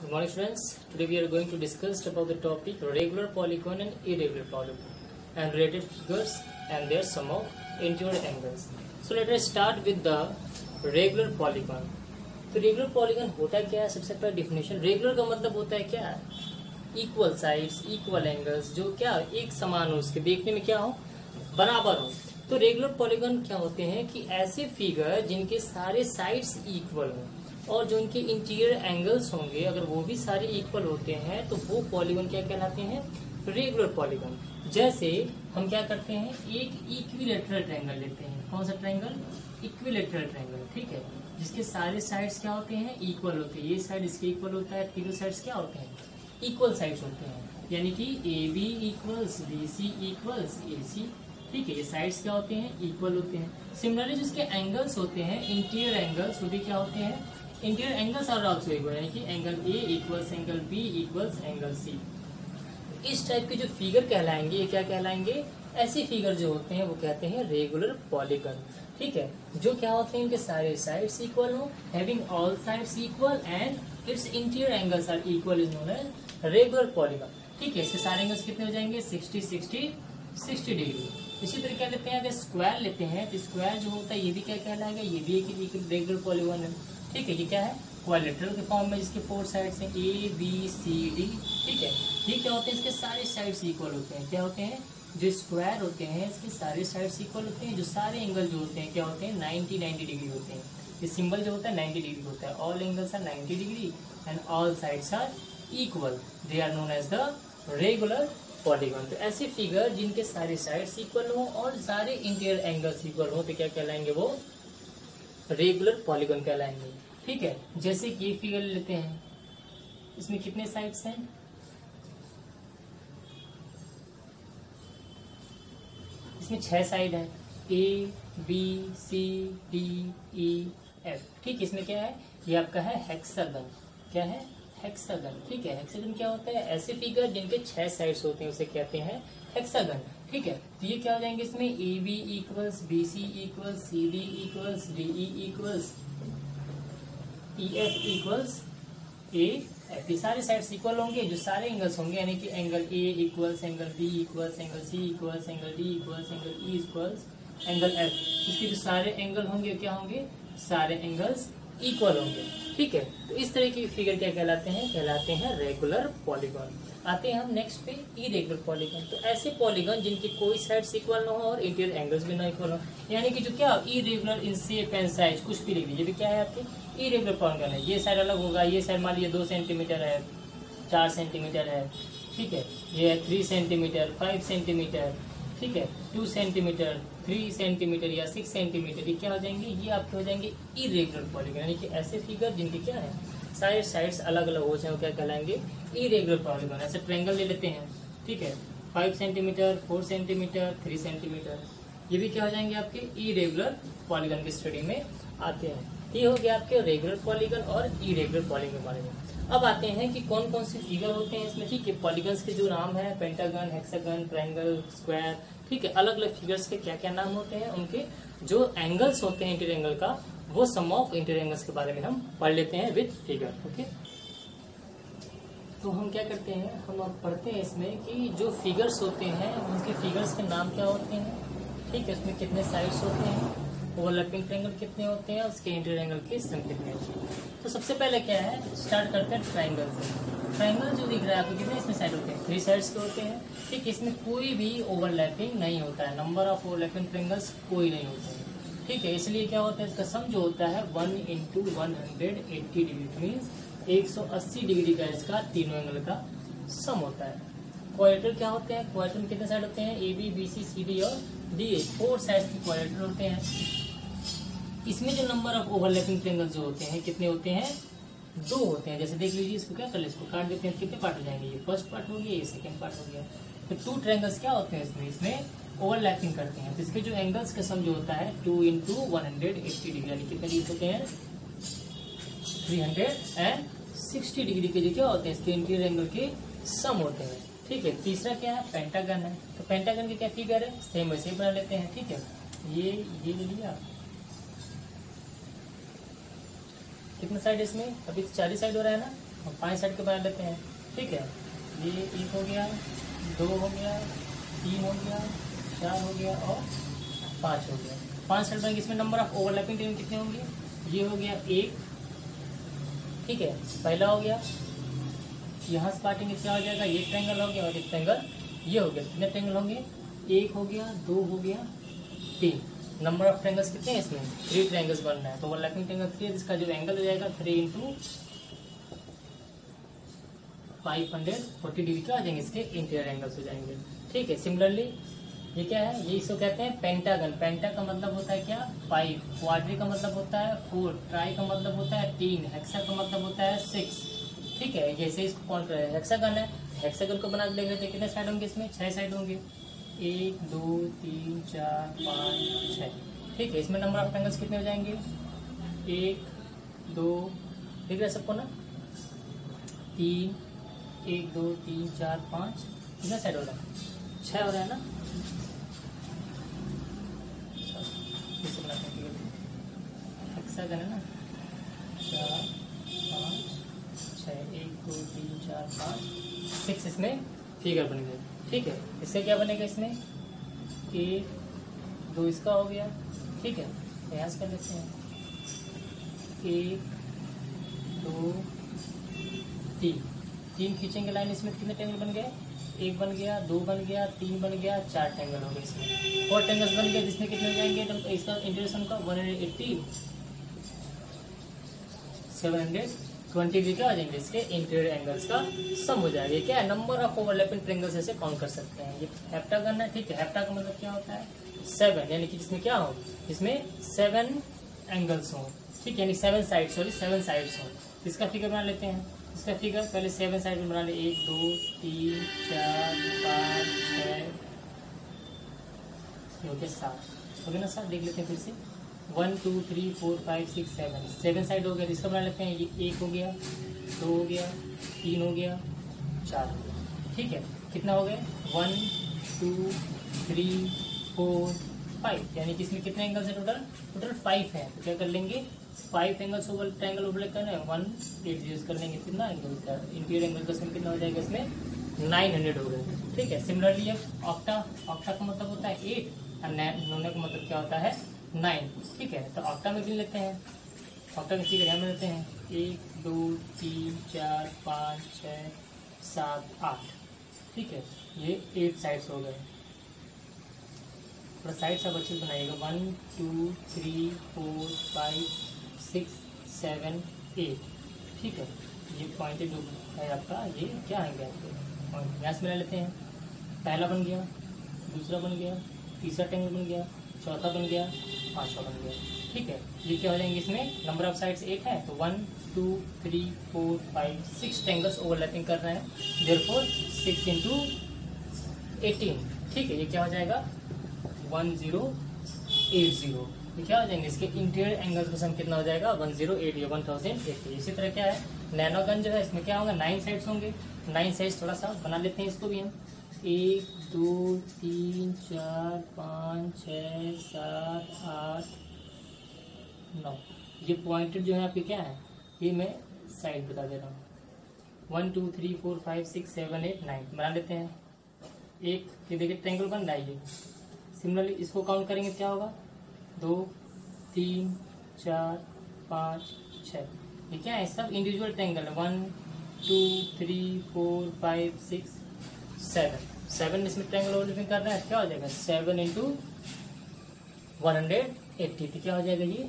Good morning students. Today we are going to discuss about the topic regular polygon and irregular polygon and related figures and their sum of interior angles. So let us start with the regular polygon. तो regular polygon होता क्या है? सबसे पहले definition, regular का मतलब होता है क्या? इक्वल साइड्स, इक्वल एंगल्स, जो क्या एक समान हो, उसके देखने में क्या हो, बराबर हो। तो रेगुलर पॉलीगन क्या होते हैं कि ऐसे फिगर जिनके सारे साइड्स इक्वल हो और जो इनके इंटीरियर एंगल्स होंगे अगर वो भी सारे इक्वल होते हैं तो वो पॉलीगन क्या कहलाते हैं? Regular polygon. जैसे हम क्या करते हैं, एक इक्विलेटरल ट्रायंगल लेते हैं। कौन सा ट्रायंगल? इक्विलेटरल ट्रायंगल, ठीक है, जिसके सारे साइड्स क्या होते हैं? इक्वल होते हैं। ये साइड इसके इक्वल होता है, तीनों साइड्स क्या होते हैं? इक्वल साइड्स होते हैं, यानी कि A B equals B C equals A C, ठीक है। ये साइड्स क्या होते हैं? इक्वल होते हैं। सिमिलरली जिसके एंगल्स होते हैं, इंटीरियर एंगल्स, वो भी क्या होते हैं? Interior angles are also equal, यानी कि angle A equals angle B equals angle C. इस टाइप के जो फिगर कहलाएंगे, ये क्या कहलाएंगे? ऐसे फिगर जो होते हैं वो कहते हैं रेगुलर पॉलीगन, ठीक है। जो क्या होते हैं, इनके सारे साइड्स इक्वल हो, having all sides equal and its interior angles are equal is known as regular polygon, ठीक है। इसके सारे एंगल्स कितने हो जाएंगे? 60 डिग्री। इसी तरह क्या लेते हैं, अगर स्क्वायर लेते हैं तो स्क्वायर जो होता है ये भी क्या कहलाएगा? ये भी एक रेगुलर पॉलीगन है, ठीक है। ये क्या है? क्वाड्रिलेटरल के फॉर्म में, जिसके 4 साइड्स हैं ए बी सी डी, ठीक है। ये क्या होते हैं? इसके सारे साइड्स इक्वल होते हैं। क्या होते हैं? जो स्क्वायर होते हैं इसके सारे साइड्स इक्वल होते हैं। जो सारे एंगल जो होते हैं क्या होते हैं? 90 डिग्री होते हैं। ये सिंबल जो होता है 90 डिग्री होता है। All angles are 90 degree and all sides are equal, they are known as the regular polygon. तो ऐसे फिगर जिनके सारे साइड्स इक्वल हो और सारे इंटीरियर एंगल्स इक्वल हो तो क्या कहलाएंगे? वो रेगुलर पॉलीगन कहलाएंगे, ठीक है। जैसे कि फिगर लेते हैं, इसमें कितने साइड्स हैं? इसमें 6 साइड है, A B C D E F, ठीक। इसमें क्या है? ये आपका है हेक्सागन। क्या है? हेक्सागन, ठीक है। हेक्सागन क्या होता है? ऐसे फिगर जिनके 6 साइड्स होते हैं उसे कहते हैं हेक्सागन, ठीक है। तो ये क्या हो जाएंगे इसमें? A B equals B C equals C D equals D E equals E F equals A F. ये सारे साइड्स इक्वल होंगे, जो सारे एंगल्स होंगे, यानी कि angle A equals angle B equals angle C equals angle D equals angle E equals angle F. इसके जो सारे एंगल होंगे क्या होंगे? सारे एंगल्स इक्वल होंगे, ठीक है। तो इस तरह की फिगर क्या कहलाते हैं? कहलाते हैं रेगुलर पॉलीगन। आते हैं हम नेक्स्ट पे, इरेगुलर पॉलीगन। तो ऐसे पॉलीगन जिनके कोई साइड्स इक्वल ना हो और इंटीरियर एंगल्स भी ना इक्वल हो, यानी कि जो क्या irregular in shape and size, कुछ भी लिख लीजिए, भी क्या है आपके? इरेगुलर पॉलीगन है। ये साइड अलग होगा, ये साइड मान लीजिए 2 सेंटीमीटर है, 4 सेंटीमीटर है, ठीक है। ये है 3 सेंटीमीटर, 5 सेंटीमीटर, ठीक है, 2 सेंटीमीटर, 3 सेंटीमीटर या 6 सेंटीमीटर। ये क्या हो जाएंगे? ये आपके हो जाएंगे इरेगुलर पॉलीगन, यानी कि ऐसे फिगर जिनके क्या है? सारे साइड्स अलग अलग हो जाए, क्या कहलाएंगे? Irregular polygon. ऐसे ट्रायंगल ले लेते हैं, ठीक है, 5 सेंटीमीटर, 4 सेंटीमीटर, 3 सेंटीमीटर, ये भी क्या हो जाएंगे? आपके इरेगुलर पॉलीगन की स्टडी में आते हैं। ये हो गया आपके रेगुलर पॉलीगन और इरेगुलर पॉलीगन के बारे में। अब आते हैं कि कौन कौन से फिगर होते हैं इसमें, ठीक है। पॉलीगन्स के जो नाम है, पेंटागन, हेक्सागन, ट्रायंगल, स्क्वायर, ठीक है। अलग अलग फिगर्स के क्या क्या नाम होते हैं, उनके जो एंगल्स होते हैं इंटीरियर एंगल का, वो सम ऑफ इंटीरियर एंगल्स के बारे में हम पढ़ लेते हैं विद फिगर, ओके। तो हम क्या करते हैं, हम अब पढ़ते हैं इसमें कि जो फिगर्स होते हैं उनके फिगर्स के नाम क्या होते हैं, ठीक है। उसमें कितने साइड्स होते हैं, ओवरलैपिंग ट्रायंगल कितने होते हैं, उसके इंटीरियर एंगल की सम कितने होती है। तो सबसे पहले क्या है, स्टार्ट करते हैं ट्रायंगल से। ट्रायंगल जो दिख रहा है आपको, कितने इसमें साइड होते हैं? 3 साइड्स के होते हैं, ठीक। इसमें कोई भी ओवरलैपिंग नहीं होता है, नंबर ऑफ ओवरलैपिंग ट्रायंगल्स कोई नहीं होते हैं, ठीक है। इसलिए क्या होता है, इसका सम जो होता है 1 × 180 डिग्री, मीन्स 180 डिग्री का इसका तीनों एंगल का सम होता है। क्वाड्रिलेटरल क्या होते हैं? क्वाड्रिलेटरल में कितने साइड होते हैं? A B B C C D और डी ए, 4 साइड्स के क्वाड्रिलेटरल होते हैं। इसमें जो नंबर ऑफ ओवरलैपिंग ट्रायंगल जो होते हैं कितने होते हैं? 2 होते हैं। जैसे देख लीजिए, इसको क्या कर ले, इसको काट देते हैं, कितने पार्ट हो जाएंगे? ये फर्स्ट पार्ट हो गया, ये सेकंड पार्ट हो गया। तो 2 ट्रायंगल्स क्या होते हैं इसमें ओवरलैपिंग करते हैं। तो इसके जो एंगल्स का सम जो होता है 2 × 180 डिग्री, यानी कितने डिग्री होते हैं? 360 डिग्री के जो क्या होते हैं, इसके इंटीरियर एंगल के सम होते हैं, ठीक है। तीसरा क्या है? पेंटागन है। तो पेंटागन की क्या फिगर है? सेम वैसे ही बना लेते हैं, ठीक है। ये ले लिया, कितने साइड इसमें? अभी 40 साइड हो रहा है ना, हम 5 साइड के बना लेते हैं। ठीक है, ये 1 हो गया, 2 हो गया, 3 हो गया, 4 हो गया और 5 हो गया। 5 साइड बनेंगे। इसमें नंबर ऑफ ओवरलैपिंग ट्रायंगल कितने होंगे? ये हो गया 1। ठीक है, पहला हो गया। यहाँ से काटेंगे क्या हो जाएगा? ये ट्रायंगल हो गया और एक ट्रायंगल ये हो गया। कितने ट्रायंगल होंगे? 1 हो गया, 2 हो गया, 3। नंबर ऑफ ट्रायंगल्स कितने हैं इसमें? 3 ट्रायंगल्स बनना है। तो ओवरलैपिंग ट्रायंगल 3 है, जिसका जो एंगल हो जाएगा 3 इंटू 540 डिग्री का आ जाएंगे, इसके इंटीरियर एंगल्स हो जाएंगे। ठीक है, सिमिलरली ये क्या है? ये इसको कहते हैं पेंटागन। पेंटा का मतलब होता है क्या? 5। क्वाड्री का मतलब होता है 4। ट्राई का मतलब होता है 3। हेक्सा का मतलब होता है 6। ठीक है, जैसे इसको कौन कर हेक्सागन है, हेक्सागन को बना देंगे तो कितने साइड होंगे? इसमें 6 साइड होंगे। 1 2 3 4 5 6। ठीक है, इसमें नंबर ऑफ ट्रायंगल्स कितने हो जाएंगे? 1 2 दिख रहा है सबको ना? 3 1 2 3 4 5 कितना साइड हो रहा है? 6 हो रहा है ना? हेक्सागन है ना? 4 5 6 1 2 3 4 5 6 इसमें फिगर बन गए। ठीक है, इससे क्या बनेगा? इसमें 1 2 इसका हो गया। ठीक है, प्रयास कर लेते हैं। 1 2 3 खींचेंगे लाइन। इसमें कितने ट्रायंगल बन गए? 1 बन गया, 2 बन गया, 3 बन गया, 4 ट्रायंगल हो गए। इसमें 4 ट्रायंगल्स बन गए, जिसमें कितने हो जाएंगे? तो इसका इंटीरियर का 180 720 डिग्री का आ जाएंगे। इसके इंटीरियर एंगल्स का सम हो जाएगा। क्या है? नंबर ऑफ ओवरलैपिंग ट्रायंगल्स ऐसे काउंट कर सकते हैं। ये हेप्टागन है। ठीक है, हेप्टा का मतलब क्या होता है? 7, यानी कि इसमें क्या हो? इसमें 7 एंगल्स हो। ठीक है, यानी 7 साइड्स हो। इसका फिगर बना लेते हैं। इसका फिगर पहले 7 साइड में बना ले। 1 2 3 4 5 6 हो गया 7 हो गया ना? 7 देख लेते हैं फिर से। 1 2 3 4 5 6 7 साइड हो गया। इसका बना लेते हैं। ये 1 हो गया, 2 हो गया, 3 हो गया, 4 हो गया। ठीक है, कितना हो गया? 1 2 3 4 5, यानी कि इसमें कितने एंगल्स है? टोटल 5 है। तो क्या कर लेंगे? 5 एंगल्स ओवर ट्रायंगल ओवरलैप करना है। 180 यूज कर लेंगे। कितना एंगल का इंटीरियर एंगल का सम कितना हो जाएगा? इसमें 900 हो गए। ठीक है, सिमिलरली अब ऑक्टा का मतलब होता है 8 और नोना का मतलब क्या होता है? 9। ठीक है, तो ऑक्टा में गिन लेते हैं। ऑक्टा में फिगर यहाँ में लेते हैं। 1 2 3 4 5 6 7 8। ठीक है, ये 8 साइड्स हो गए। थोड़ा साइड सब अच्छे से बनाइएगा। 1 2 3 4 5 6 7 8। ठीक है, ये पॉइंटेड जो है आपका, ये क्या आएंगे आपके पॉइंट? यहाँ से मिला लेते हैं। पहला बन गया, दूसरा बन गया, तीसरा ट्रायंगल बन गया, चौथा बन गया, पांचवा बन गया। ठीक है, ये क्या हो जाएंगे? इसमें नंबर ऑफ साइड्स 8 है, तो 1 2 3 4 5 6 ट्रायंगल्स ओवरलैपिंग कर रहे हैं। Therefore 6 into 18। ठीक है, ये क्या हो जाएगा? 1080। ये क्या हो जाएंगे? इसके इंटीरियर एंगल्स का सम कितना हो जाएगा? 1080। इसी तरह क्या है? नैनोगन जो है, इसमें क्या होगा? 9 साइड्स होंगे। 9 साइड्स थोड़ा सा बना लेते हैं इसको भी हम। 1 2 3 4 5 6 7 8 9। ये पॉइंटेड जो है आपके क्या है? ये मैं साइड बता दे रहा हूँ। 1 2 3 4 5 6 7 8 9 बना लेते हैं। एक ये देखिए ट्रायंगल बन रहा है ये। सिमिलरली इसको काउंट करेंगे क्या होगा? 2 3 4 5 6। ये क्या है? सब इंडिविजुअल ट्रायंगल है। 1 2 3 4 5 6 7 इसमें ट्रायंगल ओवरलैपिंग कर रहा है। क्या हो जाएगा? 7 इंटू 180। तो क्या हो जाएगा? ये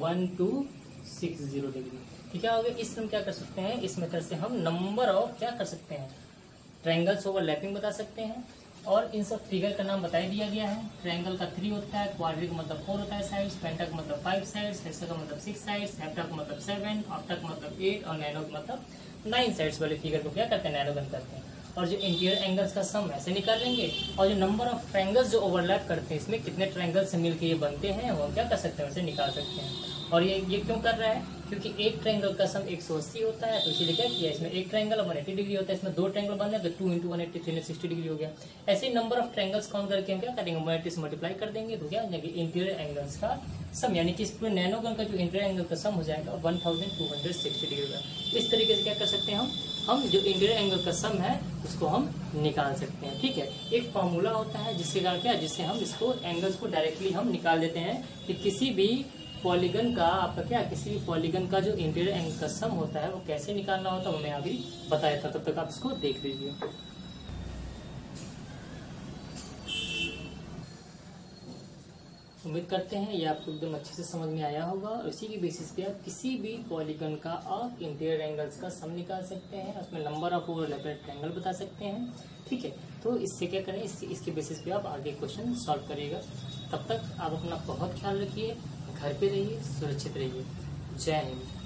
1260 डिग्री। ठीक है, हो गया। इसमें क्या कर सकते हैं? इस मेथड से हम नंबर ऑफ क्या कर सकते हैं? ट्रायंगल्स ओवरलैपिंग बता सकते हैं। और इन सब फिगर का नाम बता दिया गया है। ट्रायंगल का 3 होता है, क्वाड्री का मतलब 4 होता है साइड्स, पेंटा का मतलब 5 साइड्स, हेक्सा का मतलब 6 साइड्स, हेप्टा का मतलब 7, ऑक्टा का मतलब 8 और नैनो का मतलब 9 साइड्स वाले फिगर को क्या करते हैं? नैनोगन करते हैं। और जो इंटीरियर एंगल्स का सम ऐसे निकाल लेंगे। और जो नंबर ऑफ ट्रायंगल्स जो ओवरलैप करते हैं, इसमें कितने ट्रायंगल से मिलकर ये बनते हैं, वो हम क्या कर सकते हैं? वैसे निकाल सकते हैं। और ये क्यों कर रहा है, क्योंकि एक ट्रायंगल का सम 180 होता है, तो इसीलिए क्या किया, इसमें एक ट्रायंगल 180 डिग्री होता है, इसमें दो ट्रायंगल बन रहे हैं तो 2 × 180 360 डिग्री हो गया। ऐसे ही नंबर ऑफ ट्रायंगल्स काउंट करके हम क्या करेंगे, 180 से मल्टीप्लाई कर देंगे तो क्या हो जाएगा इंटीरियर एंगल्स का सम, यानी कि इस पूरे नैनोगन का जो इंटीरियर एंगल का सम हो जाएगा 1260 डिग्री का। इस तरीके से क्या कर सकते हैं, हम जो इंटीरियर एंगल का सम है उसको हम निकाल सकते हैं। ठीक है, एक फॉर्मूला होता है जिससे क्या, जिससे हम इसको एंगल्स को डायरेक्टली हम निकाल देते हैं कि किसी भी पॉलीगन का आपका क्या, किसी भी पॉलीगन का जो इंटीरियर एंगल का सम होता है वो कैसे निकालना होता है वो मैं अभी बताया था, तब तक आप इसको देख लीजिए। उम्मीद करते हैं ये आपको एकदम अच्छे से समझ में आया होगा, और इसी की बेसिस पे आप किसी भी पॉलीगन का आप इंटीरियर एंगल्स का सम निकाल सकते हैं, उसमें नंबर ऑफ ओवरलैपेड ट्रायंगल बता सकते हैं। ठीक है, तो इससे क्या करें, इसके बेसिस पे आप आगे क्वेश्चन सॉल्व करिएगा। तब तक आप अपना बहुत ख्याल रखिए, घर पे रहिए, सुरक्षित रहिए। जय हिंद।